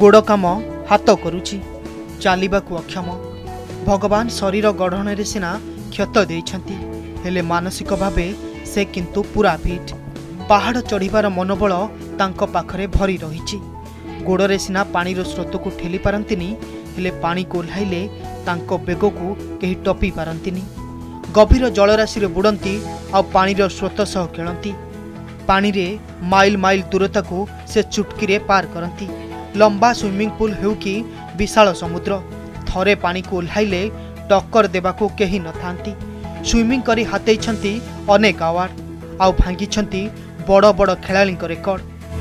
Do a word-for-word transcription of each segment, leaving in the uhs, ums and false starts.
गोड़ काम हाथ करुछि, चालिबाकु अक्षम। भगवान शरीर गढ़ण सिना क्षत देइछंती, हेले मानसिक भावे से किंतु पूरा फिट। पहाड़ चढ़िबार मनोबल तांको पाखरे भरी रहिछि। गोड़े सिना पानीर स्रोत को ठेली पारंतिनी, हेले पानी को ओह्लाइले तांको बेग को केही टपी पारंतिनी। गभीर जलराशि बुड़ंती आ पानीर स्रोत सह खेलती। पानी रे माइल माइल दूरता को से चुटकी रे पार करती। लंबा स्विमिंग पूल हेउ कि विशाल समुद्र, थरे पानी को ओह्लाइले टक्कर देबाको केही न थांती। स्विमिंग करी हातेइछंती अनेक अवार्ड, आउ भांगिछंती बड़ बड़ खेलाड़ी रेकर्ड।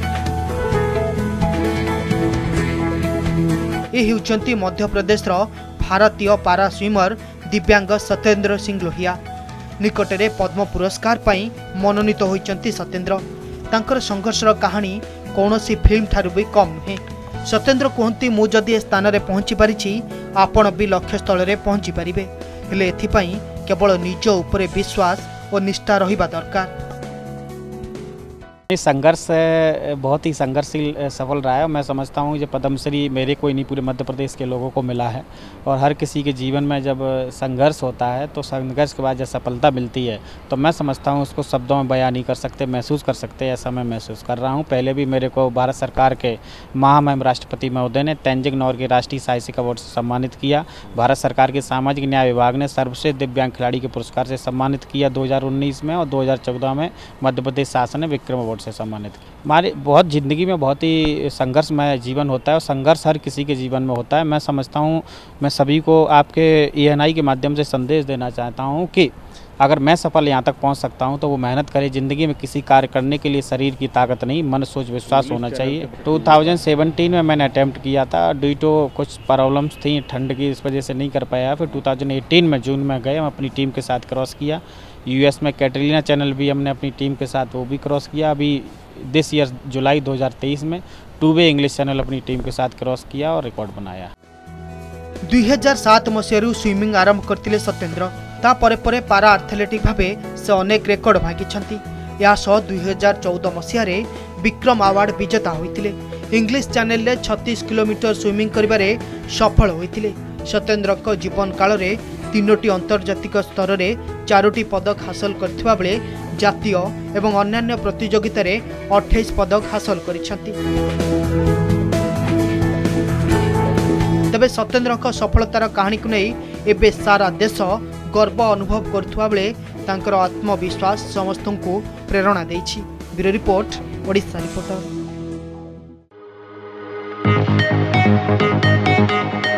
ए हेउचंती मध्य प्रदेश रो भारतीय पारा स्विमर दिव्यांग सत्येंद्र सिंह लोहिया। निकटरे पद्म पुरस्कार पाई मनोनीत होइचंती सत्येंद्र। तांकर संघर्षर कहानी कौनसी फिल्म ठारू भी कम नुहे। सत्येंद्र कहती मु जदि स्थान रे पहुंची पारिछि, आपण भी लक्ष्य स्थल रे पहुंची पारिबे, हेले एथिपाई केवल निज उपरे विश्वास और निष्ठा रहिबा दरकार। संघर्ष बहुत ही संघर्षशील सफल रहा है। मैं समझता हूँ ये पद्मश्री मेरे को ही नहीं पूरे मध्य प्रदेश के लोगों को मिला है। और हर किसी के जीवन में जब संघर्ष होता है तो संघर्ष के बाद जब सफलता मिलती है तो मैं समझता हूँ उसको शब्दों में बयान नहीं कर सकते, महसूस कर सकते। ऐसा मैं महसूस कर रहा हूँ। पहले भी मेरे को भारत सरकार के महामहिम राष्ट्रपति महोदय ने तेंजिंग नॉर्गे के राष्ट्रीय साहसिक अवार्ड से सम्मानित किया। भारत सरकार के सामाजिक न्याय विभाग ने सर्वश्रेष्ठ दिव्यांग खिलाड़ी के पुरस्कार से सम्मानित किया दो हज़ार उन्नीस में, और दो हज़ार चौदह में मध्य प्रदेश शासन ने विक्रम अवार्ड से सम्मानित किया। हमारे बहुत ज़िंदगी में बहुत ही संघर्षमय जीवन होता है और संघर्ष हर किसी के जीवन में होता है। मैं समझता हूँ, मैं सभी को आपके ए एन आई के माध्यम से संदेश देना चाहता हूँ कि अगर मैं सफल यहाँ तक पहुँच सकता हूँ तो वो मेहनत करे। ज़िंदगी में किसी कार्य करने के लिए शरीर की ताकत नहीं, मन सोच विश्वास होना चाहिए। दो हज़ार सत्रह में मैंने अटैम्प्ट किया था, ड्यू टू कुछ प्रॉब्लम्स थी ठंड की, इस वजह से नहीं कर पाया। फिर दो हज़ार अठारह में जून में गए, हम अपनी टीम के साथ क्रॉस किया। यूएस में कैटरीना चैनल भी हमने अपनी टीम के साथ वो भी क्रॉस किया। अभी दिस ईयर जुलाई दो हज़ार तेईस में टू वे इंग्लिश चैनल अपनी टीम के साथ क्रॉस किया और रिकॉर्ड बनाया। दो हज़ार सात मसीह स्विमिंग आरंभ करथिले सत्येंद्र। ता परे परे पारा एथलेटिक भावे से अनेक रेकर्ड भांगिछंती। या सह दो हज़ार चौदह मसीह रे विक्रम अवार्ड विजेता होइतिले। इंग्लिश चैनल रे छत्तीस किलोमीटर स्विमिंग करिबारे सफल होइतिले। सत्येंद्र को जीवन काल रे तीनोटी अंतर्जातिक स्तर रे चारोटी पदक हासिल करथिबा बेले जातीय एवं अन्यान्य प्रतियोगिता रे अट्ठाईस पदक हासिल करिछंती। तबे सत्येंद्र को सफलतार कहानी को नहीं एबे सारा देश गर्व अनुभव करथुवा बेले तांकर आत्मविश्वास समस्त को प्रेरणा देइछि। Bureau report, Odisha reporter.